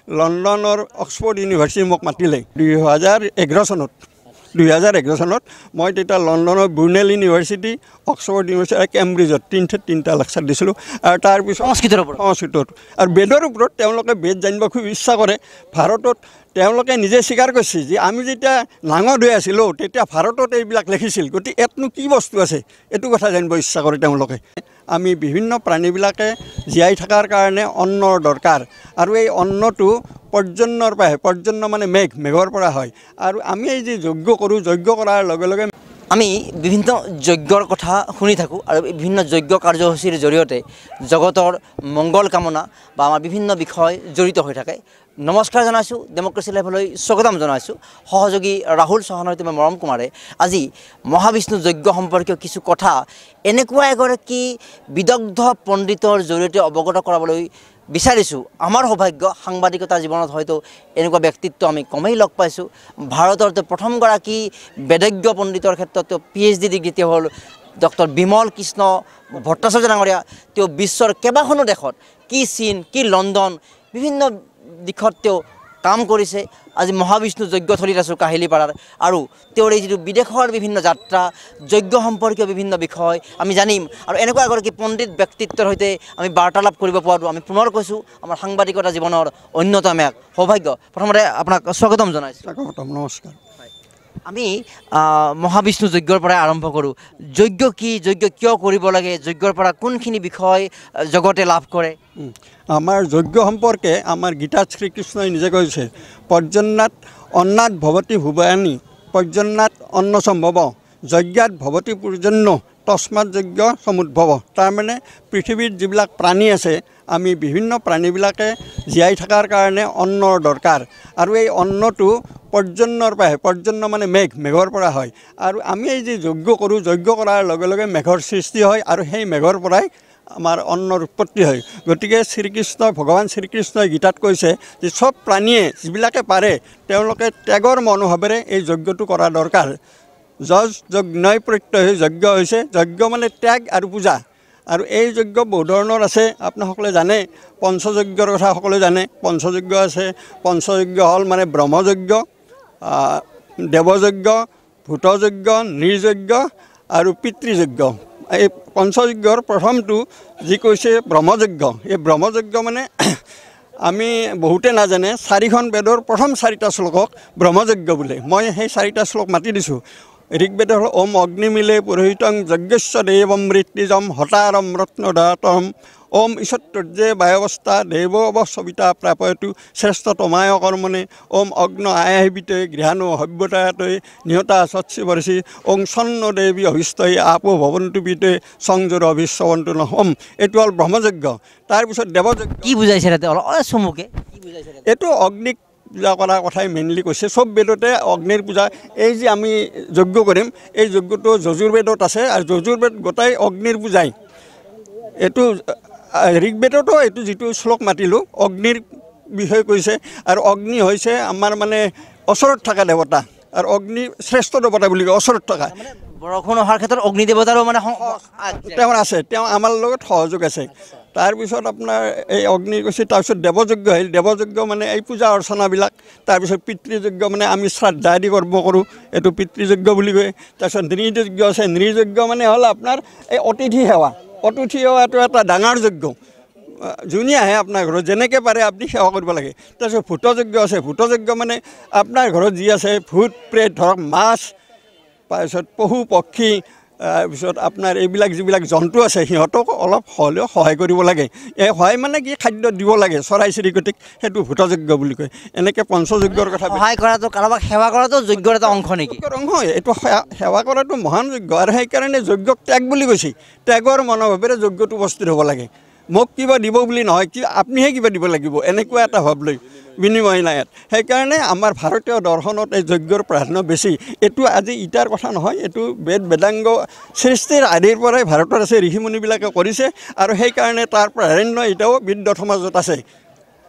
লণ্ডনৰ Oxford university মোক মাতিলে 2011 চনত 2011 চনত মই তেতিয়া লণ্ডনৰ ব্ৰুনেল ইউনিভাৰ্চিটি অক্সফৰ্ড ইউনিভাৰ্চিটি আৰু কেম্ব্ৰিজত তিনিটা লেকচাৰ দিছিলোঁ আৰু তাৰপিছত সংস্কৃতৰ আৰু বেদৰ ওপৰত তেওঁলোকে বেদ জানিব খুব ইচ্ছা কৰে ভাৰতত তেওঁলোকে নিজে স্বীকাৰ কৰিছে যে আমি যেতিয়া নাঙৰ হৈ আছিলোঁ তেতিয়া ভাৰতত এইবিলাক লিখিছিল গতিকে ইয়াতনো কি বস্তু আছে এইটো কথা জানিব ইচ্ছা কৰে তেওঁলোকে আমি বিভিন্ন প্ৰাণীবিলাকে জীয়াই থকাৰ কাৰণে অন্নৰ দৰকাৰ আৰু এই অন্নটো পৰ্জন্যৰ পৰা হয় পৰ্জন্য মানে মেঘৰ পৰা হয় আৰু আমি এই যে যজ্ঞ কৰোঁ যজ্ঞ কৰাৰ লগে লগে আমি বিভিন্ন যজ্ঞৰ কথা শুনি থাকোঁ আৰু বিভিন্ন যজ্ঞ কাৰ্যসূচীৰ জৰিয়তে জগতৰ মংগল কামনা বা আমাৰ বিভিন্ন বিষয় জড়িত হৈ থাকে নমস্কাৰ জনাইছোঁ ডেমক্ৰেচি লাইভলৈ স্বাগতম জনাইছোঁ সহযোগী ৰাহুল চৌহানৰ সৈতে মই মৰম কুমাৰে আজি মহাবিষ্ণু যজ্ঞ সম্পৰ্কীয় কিছু কথা এনেকুৱা এগৰাকী বিদগ্ধ পণ্ডিতৰ জৰিয়তে অৱগত কৰাবলৈ বিচাৰিছোঁ আমাৰ সৌভাগ্য সাংবাদিকতা জীৱনত হয়তো এনেকুৱা ব্যক্তিত্ব আমি কমেই লগ পাইছোঁ ভাৰতৰ প্ৰথমগৰাকী বেদজ্ঞ পণ্ডিতৰ ক্ষেত্ৰত PhD ডিগ্ৰী তেওঁ হ'ল ডক্টৰ বিমল কৃষ্ণ ভট্টাচাৰ্য ডাঙৰীয়া তেওঁ বিশ্বৰ কেইবাখনো দেশত কি চীন কি লণ্ডন বিভিন্ন দিশত তেওঁ কাম কৰিছে আজি মহাবিষ্ণু যজ্ঞথলীত আছোঁ কাহিলীপাৰাৰ আৰু তেওঁৰ এই যিটো বিদেশৰ বিভিন্ন যাত্ৰা যজ্ঞ সম্পৰ্কীয় বিভিন্ন বিষয় আমি জানিম আৰু এনেকুৱা এগৰাকী পণ্ডিত ব্যক্তিত্বৰ সৈতে আমি বাৰ্তালাপ কৰিব পৰাটো আমি পুনৰ কৈছোঁ আমাৰ সাংবাদিকতা জীৱনৰ অন্যতম এক সৌভাগ্য প্ৰথমতে আপোনাক স্বাগতম জনাইছোঁ নমস্কাৰ আমি মহাবিষ্ণু যজ্ঞৰ পৰাই আৰম্ভ কৰোঁ যজ্ঞ কি যজ্ঞ কিয় কৰিব লাগে যজ্ঞৰ পৰা কোনখিনি বিষয় জগতে লাভ কৰে আমাৰ যজ্ঞ সম্পৰ্কে আমাৰ গীতাত শ্ৰীকৃষ্ণই নিজে কৈছে পৰ্জন্যাত অন্নাত ভৱতি ভুৱানী পৰ্জন্যাত অন্ন সম্ভৱ যজ্ঞাত ভৱতি পৰ্জন্য তস্মাৎ যজ্ঞ সমুদ্ভৱ তাৰমানে পৃথিৱীত যিবিলাক প্ৰাণী আছে আমি বিভিন্ন প্ৰাণীবিলাকে জীয়াই থকাৰ কাৰণে অন্নৰ দৰকাৰ আৰু এই অন্নটো পৰ্জন্যৰ পৰা হয় পৰ্জন্য মানে মেঘৰ পৰা হয় আৰু আমি এই যে যজ্ঞ কৰোঁ যজ্ঞ কৰাৰ লগে লগে মেঘৰ সৃষ্টি হয় আৰু সেই মেঘৰ পৰাই আমাৰ অন্নৰ উৎপত্তি হয় গতিকে ভগৱান শ্ৰীকৃষ্ণই গীতাত কৈছে যে চব প্ৰাণীয়ে যিবিলাকে পাৰে তেওঁলোকে ত্যাগৰ মনোভাৱেৰে এই যজ্ঞটো কৰা দৰকাৰ যজ্ঞই প্ৰত্যয় যজ্ঞ হৈছে যজ্ঞ মানে ত্যাগ আৰু পূজা আৰু এই যজ্ঞ বহু ধৰণৰ আছে আপোনাসকলে জানে পঞ্চযজ্ঞৰ কথা সকলোৱে জানে পঞ্চযজ্ঞ আছে পঞ্চযজ্ঞ হ'ল মানে ব্ৰহ্মযজ্ঞ দেৱযজ্ঞ ভূতযজ্ঞ নৃযজ্ঞ আৰু পিতৃযজ্ঞ এই পঞ্চযজ্ঞৰ প্ৰথমটো যি কৈছে ব্ৰহ্মযজ্ঞ এই ব্ৰহ্মযজ্ঞ মানে আমি বহুতে নাজানে 4খন বেদৰ প্ৰথম 4টা শ্লোকক ব্ৰহ্মযজ্ঞ বোলে মই সেই 4টা শ্লোক মাতি দিছোঁ ঋগ্বেদৰ হ'ল ওম অগ্নিমিলে পুৰোহিতং যজ্ঞস্য দেৱম মৃত্যুজম হতাৰম ৰত্নদাতম ওম ঈশ্বৰ্যে বায়ৱস্থা দেৱৱ সবিতা প্ৰাপয়তু শ্ৰেষ্ঠ তমায় কৰ্মণে ওম অগ্ন আয়াহিবিতে গৃহাণু সভ্যতায়তে নিহতা সৎসি বৰ্ষি ওং সন্ন দেৱী অভিষ্টই আপো ভৱন্তু পিতে সংযোৰ অভিশ্বৱন্তু নহম এইটো হ'ল ব্ৰহ্মযজ্ঞ তাৰপিছত দেৱযজ্ঞ কি বুজাইছে তাতে অলপ চমুকে কি বুজাইছে এইটো অগ্নিক পূজা কৰাৰ কথাই মেইনলি কৈছে চব বেদতে অগ্নিৰ পূজা এই যে আমি যজ্ঞ কৰিম এই যজ্ঞটো যজুৰ্বেদত আছে আৰু যজুৰ্বেদ গোটাই অগ্নিৰ পূজাই এইটো ঋগ্বেদতো এইটো যিটো শ্লোক মাতিলোঁ অগ্নিৰ বিষয়ে কৈছে আৰু অগ্নি হৈছে আমাৰ মানে ওচৰত থকা দেৱতা আৰু অগ্নি শ্ৰেষ্ঠ দেৱতা বুলি কয় ওচৰত থকা বৰষুণ অহাৰ ক্ষেত্ৰত অগ্নি দেৱতাৰো মানে তেওঁ আছে তেওঁ আমাৰ লগত সহযোগ আছে তাৰপিছত আপোনাৰ এই অগ্নি কৈছে তাৰপিছত দেৱযজ্ঞ আহিল দেৱযজ্ঞ মানে এই পূজা অৰ্চনাবিলাক তাৰপিছত পিতৃযজ্ঞ মানে আমি শ্ৰাদ্ধা আদি কৰ্ম কৰোঁ এইটো পিতৃযজ্ঞ বুলি কয় তাৰপিছত নৃযজ্ঞ আছে নৃযজ্ঞ মানে হ'ল আপোনাৰ এই অতিথি সেৱাটো এটা ডাঙৰ যজ্ঞ যোনে আহে আপোনাৰ ঘৰত যেনেকৈ পাৰে আপুনি সেৱা কৰিব লাগে তাৰপিছত ভূতযজ্ঞ আছে ভূতযজ্ঞ মানে আপোনাৰ ঘৰত যি আছে ভূত প্ৰেত ধৰক মাছ তাৰপিছত পশু পক্ষী তাৰপিছত আপোনাৰ এইবিলাক যিবিলাক জন্তু আছে সিহঁতক অলপ হ'লেও সহায় কৰিব লাগে এই সহায় মানে কি খাদ্য দিব লাগে চৰাই চিৰিকটিক সেইটো ভূতযজ্ঞ বুলি কয় এনেকৈ পঞ্চযজ্ঞৰ কথা সহায় কৰাটো কাৰোবাক সেৱা কৰাটো যজ্ঞৰ এটা অংশ নেকি অংশ এইটো সেৱা কৰাটো মহান যজ্ঞ আৰু সেইকাৰণে যজ্ঞক ত্যাগ বুলি কৈছে ত্যাগৰ মনোভাৱেৰে যজ্ঞটো উপস্থিত হ'ব লাগে মোক কিবা দিব বুলি নহয় কি আপুনিহে কিবা দিব লাগিব এনেকুৱা এটা ভাৱ লৈ বিনিময় নাই সেইকাৰণে আমাৰ ভাৰতীয় দৰ্শনত এই যজ্ঞৰ প্ৰাধান্য বেছি এইটো আজি ইটাৰ কথা নহয় এইটো বেদাংগ সৃষ্টিৰ আদিৰ পৰাই ভাৰতত আছে ঋষিমুনিবিলাকে কৰিছে আৰু সেইকাৰণে তাৰ প্ৰাধান্য এতিয়াও বিদ্যুৎ সমাজত আছে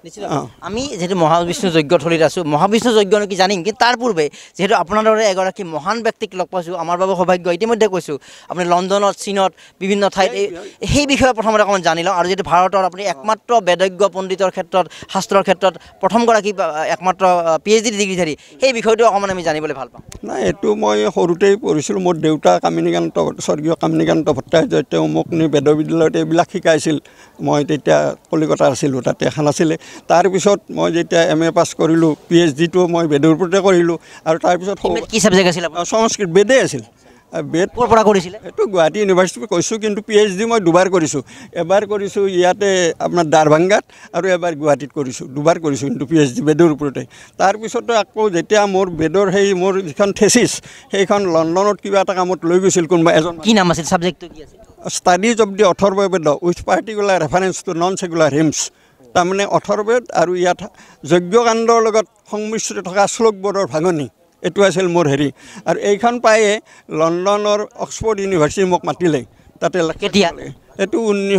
নিশ্চিত আমি যেহেতু মহাবিষ্ণু যজ্ঞথলীত আছোঁ, মহাবিষ্ণু যজ্ঞ কি জানিম, কিন্তু তাৰ পূৰ্বে যিহেতু আপোনাৰ দৰে এগৰাকী মহান ব্যক্তিক লগ পাইছোঁ, আমাৰ বাবে সৌভাগ্য। ইতিমধ্যে কৈছোঁ আপুনি লণ্ডনত, চীনত, বিভিন্ন ঠাইত সেই বিষয়ে প্ৰথমতে অকণমান জানি লওঁ। আৰু যিহেতু ভাৰতৰ আপুনি একমাত্ৰ বেদজ্ঞ পণ্ডিতৰ ক্ষেত্ৰত, শাস্ত্ৰৰ ক্ষেত্ৰত প্ৰথমগৰাকী একমাত্ৰ PhD ডিগ্ৰীধাৰী, সেই বিষয়টো অকণমান আমি জানিবলৈ ভাল পাওঁ। নাই, এইটো মই সৰুতেই পঢ়িছিলোঁ। মোৰ দেউতা কামিনীকান্ত, স্বৰ্গীয় কামিনীকান্ত ভট্টাচাৰ্য, তেওঁ মোক নি বেদ বিদ্যালয়ত এইবিলাক শিকাইছিল। মই তেতিয়া কলিকতাত আছিলোঁ, তাতে এখন আছিলে। তাৰপিছত মই যেতিয়া MA পাছ কৰিলোঁ, PhD-টো মই বেদৰ ওপৰতে কৰিলোঁ। আৰু তাৰপিছত কি ছাবজেক্ট আছিল আপোনাৰ? সংস্কৃত, বেদেই আছিল। বেদ ক'ৰ পৰা কৰিছিলে? এইটো গুৱাহাটী ইউনিভাৰ্চিটিত কৈছোঁ, কিন্তু PhD মই দুবাৰ কৰিছোঁ। এবাৰ কৰিছোঁ ইয়াতে আপোনাৰ দাৰভাংগাত, আৰু এবাৰ গুৱাহাটীত কৰিছোঁ। দুবাৰ কৰিছোঁ কিন্তু PhD বেদৰ ওপৰতে। তাৰপিছতে আকৌ যেতিয়া মোৰ বেদৰ মোৰ যিখন থেচিছ, সেইখন লণ্ডনত কিবা এটা কামত লৈ গৈছিল কোনোবা এজন। কি নাম আছিল, ছাবজেক্টটো কি আছিল? Studies of the Atharvaveda with particular reference to non secular hymns. তাৰমানে অথৰ্ববেদ আৰু ইয়াত যজ্ঞকাণ্ডৰ লগত সংমিশ্ৰিত থকা শ্লোকবোৰৰ ভাঙনি, এইটো আছিল মোৰ আৰু এইখন পায়ে লণ্ডনৰ অক্সফৰ্ড ইউনিভাৰ্চিটি মোক মাতিলে তাতে। কেতিয়া? এইটো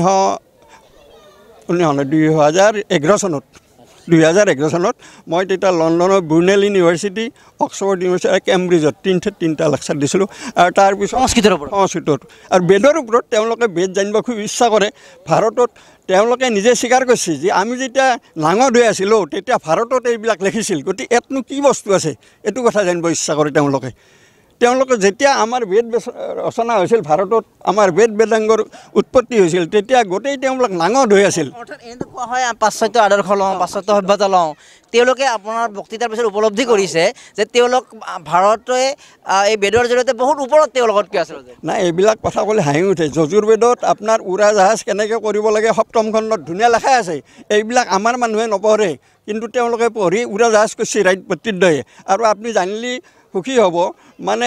2011 চনত। 2011 চনত মই তেতিয়া লণ্ডনৰ ব্ৰুনেল ইউনিভাৰ্চিটি, অক্সফৰ্ড ইউনিভাৰ্চিটি আৰু কেম্ব্ৰিজত তিনিটা লেকচাৰ দিছিলোঁ। আৰু তাৰপিছত সংস্কৃতৰ আৰু বেদৰ ওপৰত তেওঁলোকে বেদ জানিব খুব ইচ্ছা কৰে। ভাৰতত তেওঁলোকে নিজে স্বীকাৰ কৰিছে যে আমি যেতিয়া নাঙত হৈ আছিলোঁ তেতিয়া ভাৰতত এইবিলাক লিখিছিল, গতিকে ইয়াতনো কি বস্তু আছে এইটো কথা জানিব ইচ্ছা কৰে তেওঁলোকে। যেতিয়া আমাৰ বেদ ৰচনা হৈছিল ভাৰতত, আমাৰ বেদাংগৰ উৎপত্তি হৈছিল, তেতিয়া গোটেই তেওঁলোক নাঙত হৈ আছিল। অৰ্থাৎ এনেটো কোৱা হয় পাশ্চাত্য আদৰ্শ লওঁ, পাশ্চাত্য সভ্যতা লওঁ। তেওঁলোকে আপোনাৰ বক্তৃতাৰ পিছত উপলব্ধি কৰিছে যে তেওঁলোক ভাৰতে এই বেদৰ জৰিয়তে বহুত ওপৰত তেওঁলোকতকৈ আছিল। নাই, এইবিলাক কথা ক'লে হাঁহি উঠে। যজুৰ্বেদত আপোনাৰ উৰাজাহাজ কেনেকৈ কৰিব লাগে 7ম খণ্ডত ধুনীয়া লেখাই আছে। এইবিলাক আমাৰ মানুহে নপঢ়ে, কিন্তু তেওঁলোকে পঢ়ি উৰাজাহাজ কৰিছে ৰাইট প্ৰত্যুদয়ে। আৰু আপুনি জানিলে সুখী হ'ব, মানে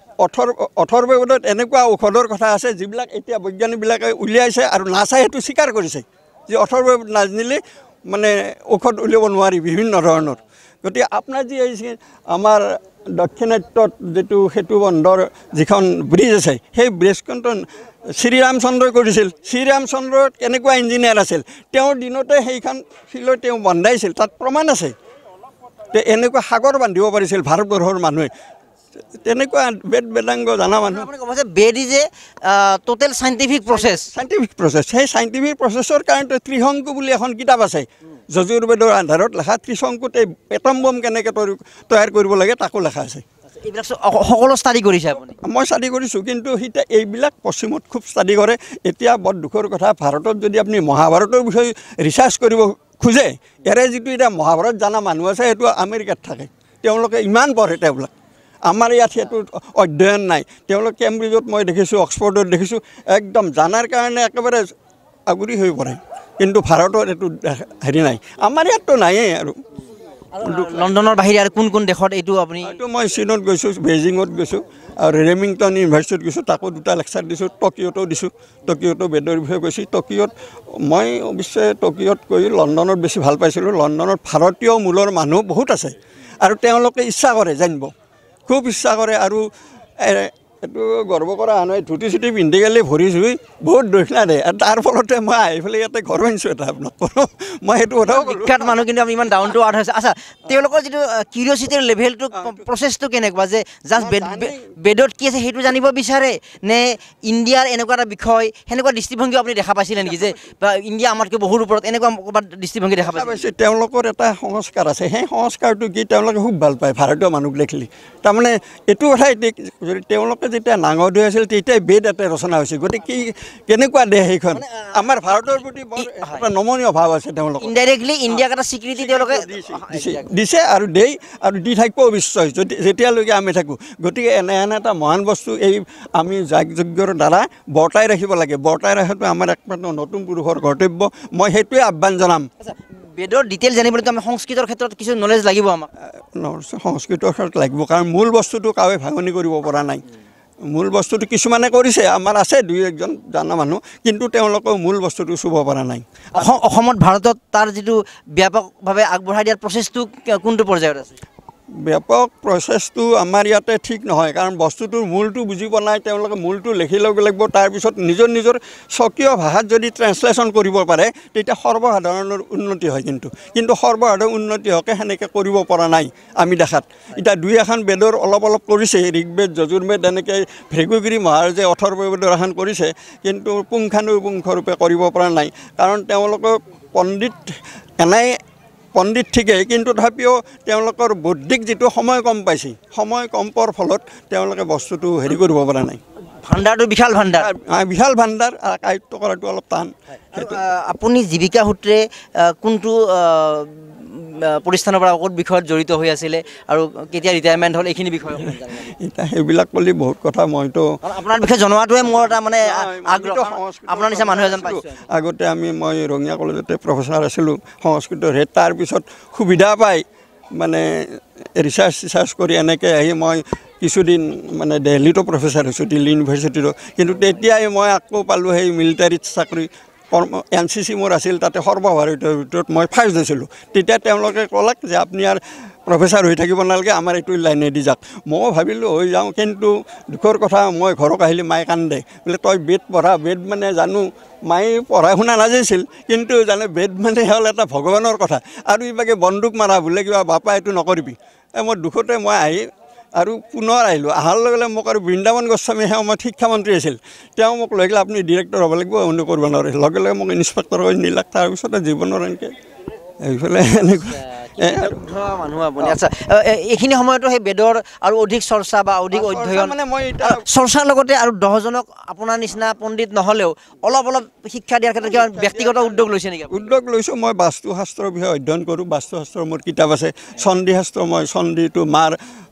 অথৰ্ববেদত এনেকুৱা ঔষধৰ কথা আছে যিবিলাক এতিয়া বৈজ্ঞানিকবিলাকে উলিয়াইছে আৰু নাচাই সেইটো স্বীকাৰ কৰিছে যে অথৰ্ববেদ নাজানিলে মানে ঔষধ উলিয়াব নোৱাৰি বিভিন্ন ধৰণৰ। গতিকে আপোনাৰ যি আমাৰ দক্ষিণাত্যত যিটো সেতু বন্ধৰ যিখন ব্ৰিজ আছে, সেই ব্ৰিজখনটো শ্ৰীৰামচন্দ্ৰই কৰিছিল। শ্ৰীৰামচন্দ্ৰ কেনেকুৱা ইঞ্জিনিয়াৰ আছিল, তেওঁৰ দিনতে সেইখন শিলত তেওঁ বন্ধাইছিল, তাত প্ৰমাণ আছে। এনেকুৱা সাগৰ বান্ধিব পাৰিছিল ভাৰতবৰ্ষৰ মানুহে, তেনেকুৱা বেদাংগ জানা মানুহ। আপুনি ক'ব যে Veda is a total scientific process. সেই চাইণ্টিফিক প্ৰচেছৰ কাৰণে ত্ৰিশংকু বুলি এখন কিতাপ আছে, যজুৰ্বেদৰ আধাৰত লেখা। ত্ৰিশংকুত এই এটম বম কেনেকৈ তৈয়াৰ কৰিব লাগে তাকো লেখা আছে। এইবিলাক সকলো ষ্টাডি কৰিছে আপুনি? মই ষ্টাডি কৰিছোঁ, কিন্তু এতিয়া এইবিলাক পশ্চিমত খুব ষ্টাডি কৰে। এতিয়া বৰ দুখৰ কথা, ভাৰতত যদি আপুনি মহাভাৰতৰ বিষয়ে ৰিচাৰ্চ কৰিব খোজে, ইয়াৰে যিটো এতিয়া মহাভাৰত জানা মানুহ আছে সেইটো আমেৰিকাত থাকে, তেওঁলোকে ইমান পঢ়ে তেওঁলোক। আমাৰ ইয়াত সেইটো অধ্যয়ন নাই। তেওঁলোক কেম্ব্ৰিজত মই দেখিছোঁ, অক্সফৰ্ডত দেখিছোঁ, একদম জানাৰ কাৰণে একেবাৰে আগুৰি হৈ পৰে। কিন্তু ভাৰতত এইটো নাই, আমাৰ ইয়াততো নায়েই। আৰু লণ্ডনৰ বাহিৰে আৰু কোন দেশত এইটো আপুনি? এইটো মই চীনত গৈছোঁ, বেইজিঙত গৈছোঁ, আৰু ৰেমিংটন ইউনিভাৰ্চিটিত গৈছোঁ, তাকো 2টা লেকচাৰ দিছোঁ। টকিঅ'তো দিছোঁ, টকিঅ'তো বেদৰ বিষয়ে কৈছোঁ। টকিঅ'ত মই অৱশ্যে টকিঅ'ত গৈ লণ্ডনত বেছি ভাল পাইছিলোঁ। লণ্ডনত ভাৰতীয় মূলৰ মানুহ বহুত আছে আৰু তেওঁলোকে ইচ্ছা কৰে জানিব, খুব ইচ্ছা কৰে। আৰু এইটো গৰ্ব কৰা নহয়, ধুতি চুটি পিন্ধি গ'লে ভৰি চুই বহুত দক্ষিণা দিয়ে। আৰু তাৰ ফলতে মই আহি পেলাই ইয়াতে ঘৰ বান্ধিছোঁ এটা আপোনাক কৰোঁ। মই সেইটো কথাও বিখ্যাত মানুহ, কিন্তু আপুনি ইমান ডাউন টু আৰ্থ হৈছে। আচ্ছা, তেওঁলোকৰ যিটো কিউৰিয়চিটিৰ লেভেলটো, প্ৰচেছটো কেনেকুৱা যে জাষ্ট বেদত কি আছে সেইটো জানিব বিচাৰে, নে ইণ্ডিয়াৰ এনেকুৱা এটা বিষয়, সেনেকুৱা দৃষ্টিভংগী আপুনি দেখা পাইছিলে নেকি যে ইণ্ডিয়া আমাতকৈ বহুত ওপৰত, এনেকুৱা ক'ৰবাত দৃষ্টিভংগী দেখা পাইছে? তেওঁলোকৰ এটা সংস্কাৰ আছে, সেই সংস্কাৰটো কি তেওঁলোকে খুব ভাল পায় ভাৰতীয় মানুহক দেখিলে। তাৰমানে এইটো কথাই, যদি তেওঁলোকে যেতিয়া নাঙত হৈ আছিল তেতিয়াই বেদ এটা ৰচনা হৈছিল। গতিকে কেনেকুৱা দেশ সেইখন, আমাৰ ভাৰতৰ প্ৰতি এটা নমনীয় ভাৱ আছে তেওঁলোকৰ। ইনডাইৰেক্টলি ইণ্ডিয়াক এটা স্বীকৃতি তেওঁলোকে দিছে আৰু আৰু দি থাকিব নিশ্চয়, যেতিয়ালৈকে আমি থাকোঁ। গতিকে এনে এটা মহান বস্তু এই আমি যাগযজ্ঞৰ দ্বাৰা বৰ্তাই ৰাখিব লাগে। বৰ্তাই ৰখাটো আমাৰ একমাত্ৰ নতুন পুৰুষৰ কৰ্তব্য। মই সেইটোৱে আহ্বান জনাম। বেদৰ ডিটেইল জানিবলৈতো আমি সংস্কৃতৰ ক্ষেত্ৰত কিছু নলেজ লাগিব আমাক। সংস্কৃতৰ ক্ষেত্ৰত লাগিব, কাৰণ মূল বস্তুটো কাৱে ভাঙনি কৰিব পৰা নাই। মূল বস্তুটো কিছুমানে কৰিছে, আমাৰ আছে 2-1জন জানা মানুহ, কিন্তু তেওঁলোকেও মূল বস্তুটো চুব পৰা নাই। অসমত ভাৰতত তাৰ যিটো ব্যাপকভাৱে আগবঢ়াই দিয়াৰ প্ৰচেছটো কোনটো পৰ্যায়ত আছে? ব্যাপক প্ৰচেছটো আমাৰ ইয়াতে ঠিক নহয়, কাৰণ বস্তুটোৰ মূলটো বুজি পোৱা নাই। তেওঁলোকে মূলটো লিখি ল'ব লাগিব, তাৰপিছত নিজৰ নিজৰ স্বকীয় ভাষাত যদি ট্ৰেঞ্চলেশ্যন কৰিব পাৰে তেতিয়া সৰ্বসাধাৰণৰ উন্নতি হয়। কিন্তু সৰ্বসাধাৰণ উন্নতি হকে সেনেকৈ কৰিব পৰা নাই আমি দেখাত। এতিয়া দুই এখন বেদৰ অলপ অলপ কৰিছে, ঋগ্বেদ যজুৰ্বেদ এনেকৈ ভৃগুগিৰি মহাৰাজে অথৰ্ব বেদৰ এখন কৰিছে, কিন্তু পুংখানুপুংখৰূপে কৰিব পৰা নাই। কাৰণ তেওঁলোকক পণ্ডিত ঠিকেই, কিন্তু তথাপিও তেওঁলোকৰ বৌদ্ধিক যিটো সময় কম পাইছে, সময় কম পোৱাৰ ফলত তেওঁলোকে বস্তুটো হেৰি কৰিব পৰা নাই। ভাণ্ডাৰটো বিশাল ভাণ্ডাৰ আয়ত্ব কৰাটো অলপ টান। আপুনি জীৱিকা সূত্ৰে কোনটো প্ৰতিষ্ঠানৰ পৰা ক'ত বিষয়ত জড়িত হৈ আছিলে আৰু কেতিয়া ৰিটায়াৰমেণ্ট হ'ল, এইখিনি বিষয়ে এতিয়া সেইবিলাক ক'লে বহুত কথা, মইতো আপোনাৰ বিষয়ে জনোৱাটোৱে মোৰ এটা মানে আগ্ৰহ। আপোনাৰ নিচিনা মানুহ এজন পাইছোঁ। আগতে মই ৰঙিয়া কলেজতে প্ৰফেচাৰ আছিলোঁ সংস্কৃতৰ হেড। তাৰপিছত সুবিধা পাই মানে ৰিচাৰ্চ কৰি এনেকৈ আহি মই কিছুদিন মানে দিল্লীতো প্ৰফেচাৰ হৈছোঁ, দিল্লী ইউনিভাৰ্চিটিতো। কিন্তু তেতিয়াই মই আকৌ পালোঁ সেই মিলিটাৰীত চাকৰি। NCC মোৰ আছিল, তাতে সৰ্বভাৰতীয় ভিতৰত মই ফাৰ্ষ্ট হৈছিলোঁ। তেতিয়া তেওঁলোকে ক'লাক যে আপুনি আৰু প্ৰফেচাৰ হৈ থাকিব নালাগে, আমাৰ এইটো লাইনেদি যাওক। ময়ো ভাবিলোঁ হৈ যাওঁ, কিন্তু দুখৰ কথা মই ঘৰত আহিলে মায়ে কান্দে, বোলে তই বেদ পঢ়া। বেদ মানে জানো, মায়ে পঢ়া শুনা নাজানিছিল, কিন্তু জানে বেদ মানে হ'ল এটা ভগৱানৰ কথা, আৰু ইভাগে বন্দুক মাৰা বোলে কিবা বাপা এইটো নকৰিবি। মই দুখতে মই আহি আৰু পুনৰ আহিলোঁ। অহাৰ লগে লগে মোক আৰু বৃন্দাবন গোস্বামী সেই সময়ত শিক্ষামন্ত্ৰী আছিল, তেওঁ মোক লৈ গ'লে আপুনি ডিৰেক্টৰ হ'ব লাগিব, অন্য কৰিব নোৱাৰে। লগে লগে মোক ইনস্পেক্টৰ কৰি নিলাক। তাৰপিছতে জীৱনৰ এনেকৈ এইফালে এনেকুৱা মানুহ আপুনি। আচ্ছা, এইখিনি সময়তো সেই বেদৰ আৰু অধিক চৰ্চা বা অধিক অধ্যয়ন মানে মই এতিয়া চৰ্চাৰ লগতে আৰু 10জনক আপোনাৰ নিচিনা পণ্ডিত নহ'লেও অলপ শিক্ষা দিয়াৰ ক্ষেত্ৰত কিবা ব্যক্তিগত উদ্যোগ লৈছে নেকি? উদ্যোগ লৈছোঁ। মই বাস্তুশাস্ত্ৰৰ বিষয়ে অধ্যয়ন কৰোঁ। বাস্তুশাস্ত্ৰৰ মোৰ কিতাপ আছে। চণ্ডীশাস্ত্ৰ, মই চণ্ডীটো মাৰ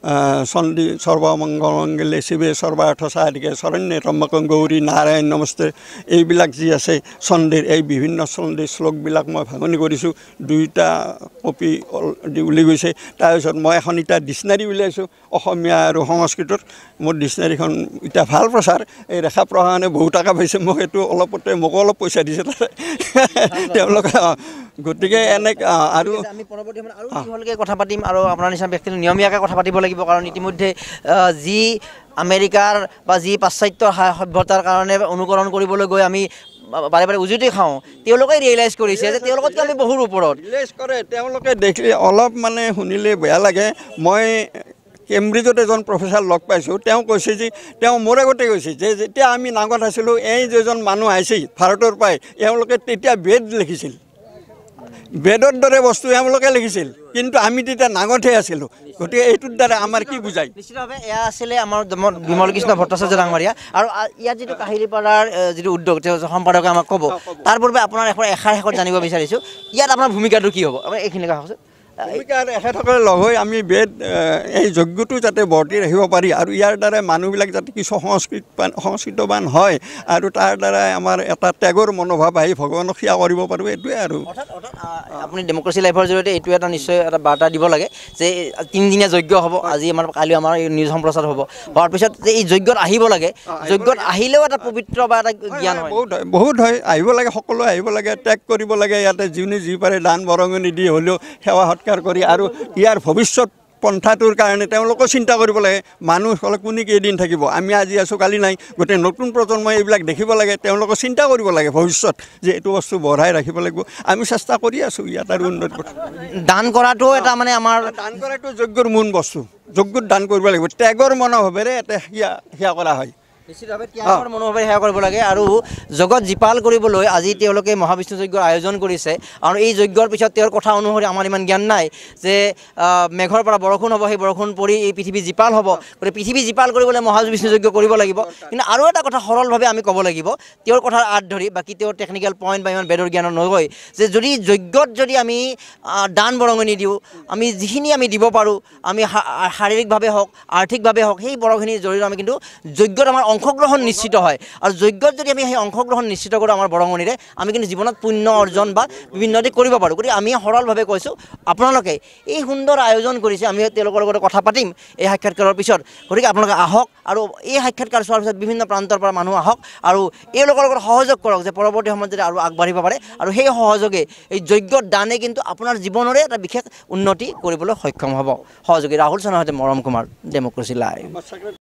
চণ্ডী সৰ্বমংগলে শিৱে সৰ্বাৰ্থ সাধিকে শৰণ্যে ত্ৰম্বকং গৌৰী নাৰায়ণ নমস্তে, এইবিলাক যি আছে চণ্ডীৰ, এই বিভিন্ন চণ্ডীৰ শ্লোকবিলাক মই ভাঙনি কৰিছোঁ। 2টা কপি উলি গৈছে। তাৰপিছত মই এখন এতিয়া ডিক্সনাৰী উলিয়াইছোঁ অসমীয়া আৰু সংস্কৃতৰ। মোৰ ডিক্সনাৰীখন এতিয়া ভাল প্ৰচাৰ। এই ৰেখা প্ৰশাসনে বহু টকা পাইছে, মোক এইটো অলপতে মোকো অলপ পইচা দিছে তাতে তেওঁলোকে। গতিকে এনেকৈ আৰু আমি পৰৱৰ্তী সময়ত আৰু দীঘলকৈ কথা পাতিম, আৰু আপোনাৰ নিচিনা ব্যক্তিৰ নিয়মীয়াকৈ কথা পাতিব লাগিব। কাৰণ ইতিমধ্যে যি আমেৰিকাৰ বা যি পাশ্চাত্যৰ সভ্যতাৰ কাৰণে অনুকৰণ কৰিবলৈ গৈ আমি বাৰে বাৰে উজুতি খাওঁ, তেওঁলোকে ৰিয়েলাইজ কৰিছে যে তেওঁলোকতকৈ আমি বহুৰ ওপৰত। ৰিয়েলাইজ কৰে, তেওঁলোকে দেখিলে অলপ মানে শুনিলে বেয়া লাগে। মই কেম্ব্ৰিজত এজন প্ৰফেচাৰ লগ পাইছোঁ, তেওঁ কৈছে যে তেওঁ মোৰ আগতে কৈছে যে যেতিয়া আমি নাগত আছিলোঁ, এই যিজন মানুহ আহিছিল ভাৰতৰ পৰাই, এওঁলোকে তেতিয়া বেদ লিখিছিল, বেদৰ দৰে বস্তু এওঁলোকে লিখিছিল, কিন্তু আমি তেতিয়া নাগতহে আছিলোঁ। গতিকে এইটোৰ দ্বাৰা আমাৰ কি বুজায়? নিশ্চিতভাৱে এয়া আছিলে আমাৰ বিমল কৃষ্ণ ভট্টাচাৰ্য ডাঙৰীয়া। আৰু ইয়াত যিটো কাহিলীপাৰাৰ যিটো উদ্যোগ তেওঁ সম্পাদকে আমাক ক'ব, তাৰ পূৰ্বে আপোনাৰ এষাৰ শেষত জানিব বিচাৰিছোঁ, ইয়াত আপোনাৰ ভূমিকাটো কি হ'ব? আপুনি এইখিনি কওকচোন। ভূমিকাৰ এখেতসকলে লগ হৈ আমি বেদ এই যজ্ঞটো যাতে বৰ্তি ৰাখিব পাৰি, আৰু ইয়াৰ দ্বাৰা মানুহবিলাক যাতে কিছু সংস্কৃতবান হয়, আৰু তাৰ দ্বাৰাই আমাৰ এটা ত্যাগৰ মনোভাৱ আহি ভগৱানক সেৱা কৰিব পাৰোঁ, এইটোৱে আৰু। আপুনি ডেম'ক্ৰেচি লাইভৰ জৰিয়তে এইটো এটা নিশ্চয় এটা বাৰ্তা দিব লাগে যে 3দিনীয়া যজ্ঞ হ'ব, আজি আমাৰ কালি আমাৰ এই নিউজ সম্প্ৰচাৰ হ'ব, হোৱাৰ পিছত যে এই যজ্ঞত আহিব লাগে, যজ্ঞত আহিলেও এটা পবিত্ৰ বা এটা জ্ঞান হয়। বহুত হয়, আহিব লাগে, সকলোৱে আহিব লাগে, ত্যাগ কৰিব লাগে। ইয়াতে যোনে যি পাৰে দান বৰঙণি দি হ'লেও সেৱা সৎকাৰ কৰি, আৰু ইয়াৰ ভৱিষ্যত পন্থাটোৰ কাৰণে তেওঁলোকেও চিন্তা কৰিব লাগে। মানুহসকলে কোনে কেইদিন থাকিব, আমি আজি আছোঁ কালি নাই। গতিকে নতুন প্ৰজন্মই এইবিলাক দেখিব লাগে, তেওঁলোকে চিন্তা কৰিব লাগে ভৱিষ্যত যে এইটো বস্তু বঢ়াই ৰাখিব লাগিব। আমি চেষ্টা কৰি আছোঁ ইয়াত আৰু উন্নত কথা। দান কৰাটো এটা মানে আমাৰ দান কৰাটো যজ্ঞৰ মূল বস্তু। যজ্ঞত দান কৰিব লাগিব, ত্যাগৰ মনোভাৱেৰে এটা সেৱা কৰা হয়। নিশ্চিতভাৱে ত্যাগৰ মনোভাৱেৰে সেৱা কৰিব লাগে। আৰু জগত জীপাল কৰিবলৈ আজি তেওঁলোকে মহাবিষ্ণু যজ্ঞৰ আয়োজন কৰিছে, আৰু এই যজ্ঞৰ পিছত তেওঁৰ কথা অনুসৰি আমাৰ ইমান জ্ঞান নাই যে মেঘৰ পৰা বৰষুণ হ'ব, সেই বৰষুণ পৰি এই পৃথিৱী জীপাল হ'ব। গতিকে পৃথিৱী জীপাল কৰিবলৈ মহাবিষ্ণু যজ্ঞ কৰিব লাগিব। কিন্তু আৰু এটা কথা সৰলভাৱে আমি ক'ব লাগিব, তেওঁৰ কথাৰ আঁত ধৰি, বাকী তেওঁৰ টেকনিকেল পইণ্ট বা ইমান বেদৰ জ্ঞান নগৈ, যে যদি যজ্ঞত যদি আমি দান বৰঙণি দিওঁ, আমি যিখিনি আমি দিব পাৰোঁ, আমি শাৰীৰিকভাৱে হওক আৰ্থিকভাৱে হওক, সেই বৰঙণিৰ জৰিয়তে আমি কিন্তু যজ্ঞত আমাৰ অংশগ্ৰহণ নিশ্চিত হয় আৰু যজ্ঞত যদি আমি সেই অংশগ্ৰহণ নিশ্চিত কৰোঁ আমাৰ বৰঙণিৰে আমি কিন্তু জীৱনত পুণ্য অৰ্জন বা বিভিন্ন দিশ কৰিব পাৰোঁ গতিকে আমি সৰলভাৱে কৈছোঁ আপোনালোকে এই সুন্দৰ আয়োজন কৰিছে আমি তেওঁলোকৰ লগত কথা পাতিম এই সাক্ষাৎকাৰৰ পিছত গতিকে আপোনালোকে আহক আৰু এই সাক্ষাৎকাৰ চোৱাৰ পিছত বিভিন্ন প্ৰান্তৰ পৰা মানুহ আহক আৰু এওঁলোকৰ লগত সহযোগ কৰক যে পৰৱৰ্তী সময়ত যাতে আৰু আগবাঢ়িব পাৰে আৰু সেই সহযোগে এই যজ্ঞৰ দানে কিন্তু আপোনাৰ জীৱনৰে এটা বিশেষ উন্নতি কৰিবলৈ সক্ষম হ'ব সহযোগী ৰাহুল চনৰ সৈতে মৰম কুমাৰ ডেমক্ৰেচি লাইভ